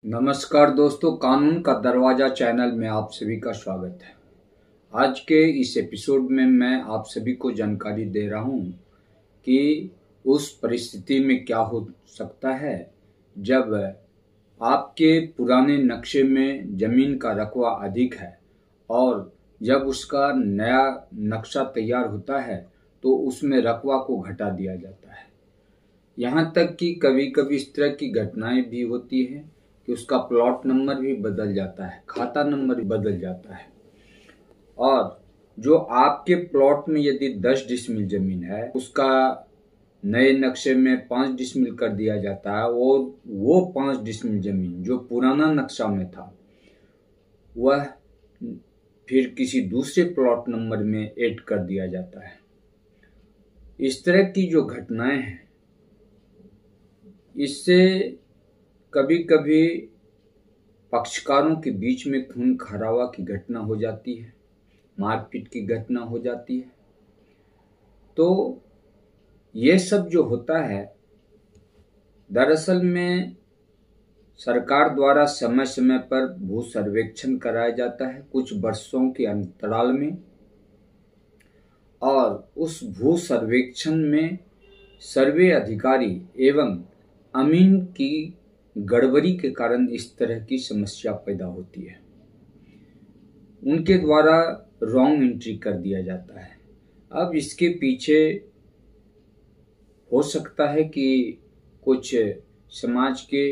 नमस्कार दोस्तों, कानून का दरवाजा चैनल में आप सभी का स्वागत है। आज के इस एपिसोड में मैं आप सभी को जानकारी दे रहा हूं कि उस परिस्थिति में क्या हो सकता है जब आपके पुराने नक्शे में जमीन का रकबा अधिक है और जब उसका नया नक्शा तैयार होता है तो उसमें रकबा को घटा दिया जाता है। यहाँ तक कि कभी कभी इस तरह की घटनाएं भी होती हैं कि उसका प्लॉट नंबर भी बदल जाता है, खाता नंबर भी बदल जाता है और जो आपके प्लॉट में यदि 10 डिसमिल जमीन है उसका नए नक्शे में 5 डिसमिल कर दिया जाता है और वो 5 डिसमिल जमीन जो पुराना नक्शा में था वह फिर किसी दूसरे प्लॉट नंबर में ऐड कर दिया जाता है। इस तरह की जो घटनाएं हैं इससे कभी कभी पक्षकारों के बीच में खून खराबा की घटना हो जाती है, मारपीट की घटना हो जाती है। तो ये सब जो होता है दरअसल में सरकार द्वारा समय समय पर भू सर्वेक्षण कराया जाता है कुछ वर्षों के अंतराल में, और उस भू सर्वेक्षण में सर्वे अधिकारी एवं अमीन की गड़बड़ी के कारण इस तरह की समस्या पैदा होती है। उनके द्वारा रॉन्ग एंट्री कर दिया जाता है। अब इसके पीछे हो सकता है कि कुछ समाज के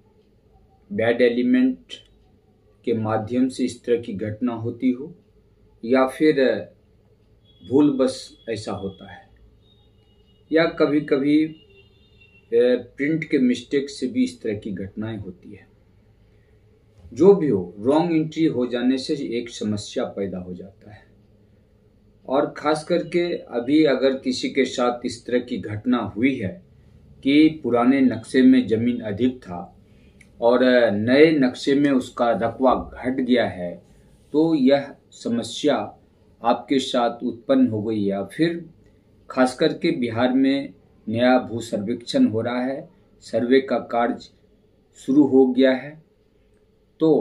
बैड एलिमेंट के माध्यम से इस तरह की घटना होती हो या फिर भूलवश ऐसा होता है, या कभी कभी प्रिंट के मिस्टेक से भी इस तरह की घटनाएं होती है। जो भी हो, रॉन्ग एंट्री हो जाने से एक समस्या पैदा हो जाता है। और खास करके अभी अगर किसी के साथ इस तरह की घटना हुई है कि पुराने नक्शे में जमीन अधिक था और नए नक्शे में उसका रकबा घट गया है, तो यह समस्या आपके साथ उत्पन्न हो गई है। फिर खास करके बिहार में नया भू सर्वेक्षण हो रहा है, सर्वे का कार्य शुरू हो गया है, तो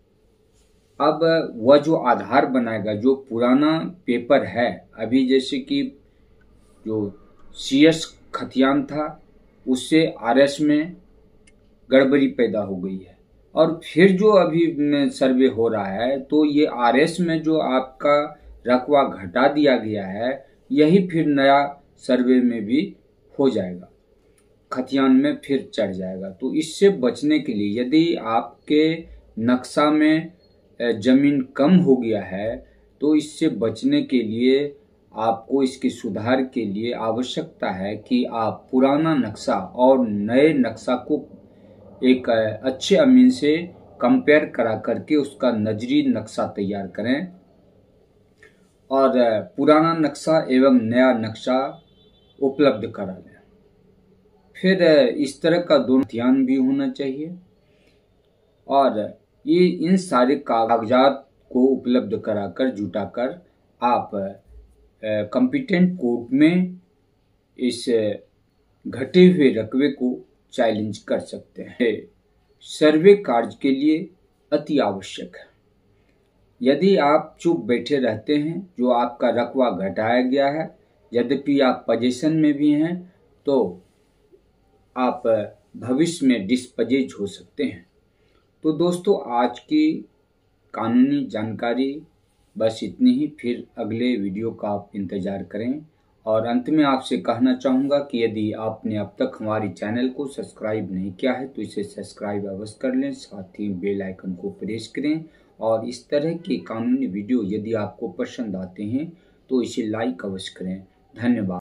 अब वह जो आधार बनाएगा, जो पुराना पेपर है, अभी जैसे कि जो CS खतियान था उससे RS में गड़बड़ी पैदा हो गई है, और फिर जो अभी सर्वे हो रहा है तो ये RS में जो आपका रकबा घटा दिया गया है यही फिर नया सर्वे में भी हो जाएगा, खतियान में फिर चढ़ जाएगा। तो इससे बचने के लिए यदि आपके नक्शा में जमीन कम हो गया है तो इससे बचने के लिए आपको इसके सुधार के लिए आवश्यकता है कि आप पुराना नक्शा और नए नक्शा को एक अच्छे अमीन से कंपेयर करा करके उसका नजरी नक्शा तैयार करें और पुराना नक्शा एवं नया नक्शा उपलब्ध करा लें। फिर इस तरह का दोनों ध्यान भी होना चाहिए, और ये इन सारे कागजात को उपलब्ध कराकर जुटाकर आप कॉम्पिटेंट कोर्ट में इस घटे हुए रकबे को चैलेंज कर सकते हैं। सर्वे कार्य के लिए अति आवश्यक है। यदि आप चुप बैठे रहते हैं, जो आपका रकबा घटाया गया है, यद्यपि आप पोजीशन में भी हैं, तो आप भविष्य में डिस्पजेज हो सकते हैं। तो दोस्तों, आज की कानूनी जानकारी बस इतनी ही। फिर अगले वीडियो का आप इंतज़ार करें। और अंत में आपसे कहना चाहूँगा कि यदि आपने अब तक हमारे चैनल को सब्सक्राइब नहीं किया है तो इसे सब्सक्राइब अवश्य कर लें, साथ ही बेल आइकन को प्रेस करें। और इस तरह की कानूनी वीडियो यदि आपको पसंद आते हैं तो इसे लाइक अवश्य करें। धन्यवाद।